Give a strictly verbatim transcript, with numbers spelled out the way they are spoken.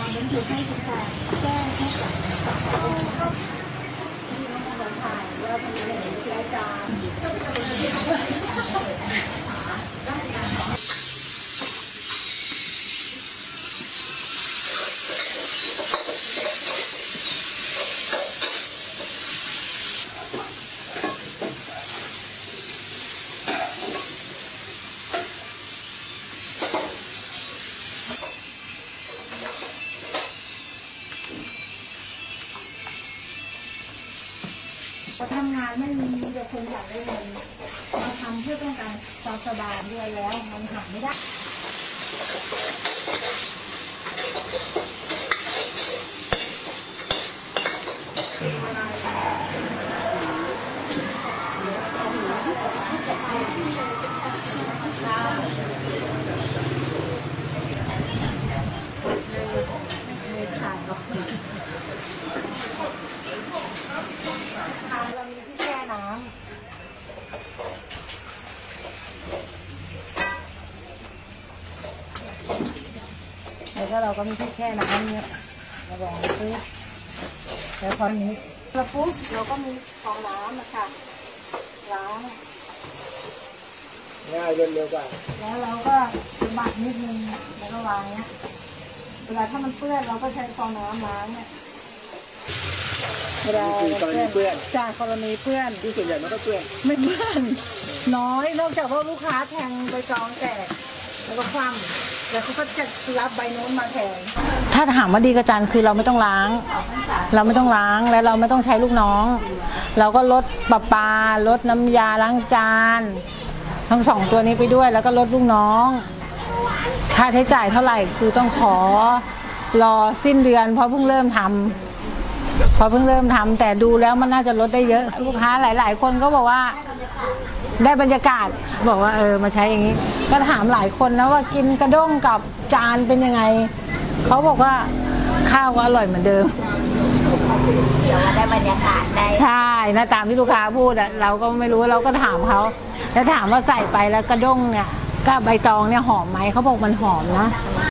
บันทึกให้ทุกคนแก้ให้กับที่น้องมาถ่ายว่าทำไมถึงใช้จานทำงานไม่มีแต่คนอยากได้เงินมาทำเพื่อต้องการความสบายด้วยแล้วมันหาไม่ได้เลยขาดออกเรามีที่แช่น้ำแล้วก็เราก็มีที่แช่น้ำเนี่ยระวังซื้อแล้วพอนี้แล้วปุ๊บเราก็มีฟองน้ำนะคะล้างง่ายเร็วๆกันแล้วเราก็บัดนิดนึงแล้วก็วางเนี้ยเวลาถ้ามันเปื้อนเราก็ใช้ฟองน้ำล้างเนี่ยเวลากรณีเปื้อนจากกรณีเปื้อนที่ส่วนใหญ่มันก็เปื้อนไม่เปื้อนน้อยนอกจากว่าลูกค้าแทงใบตองแตกแล้วก็คว่ำแล้วเขาก็จะรับใบโน้นมาแทนถ้าถามว่าดีกระจานคือเราไม่ต้องล้างเราไม่ต้องล้างและเราไม่ต้องใช้ลูกน้องเราก็ลดประปาลดน้ำยาล้างจานทั้งสองตัวนี้ไปด้วยแล้วก็ลดลูกน้องค่าใช้จ่ายเท่าไหร่คือต้องขอรอสิ้นเดือนเพราะเพิ่งเริ่มทำพอเพิ่งเริ่มทำแต่ดูแล้วมันน่าจะลดได้เยอะลูกค้าหลายๆคนก็บอกว่าได้บรรยากาศบอกว่าเออมาใช้อย่างนี้ก็ถามหลายคนนะว่ากินกระด้งกับจานเป็นยังไงเขาบอกว่าข้าวก็อร่อยเหมือนเดิมเดี๋ยวมาได้บรรยากาศได้ใช่นะตามที่ลูกค้าพูดอะเราก็ไม่รู้เราก็ถามเขาแล้วถามว่าใส่ไปแล้วกระด้งเนี่ยก็ใบตองเนี่ยหอมไหมเขาบอกมันหอมนะ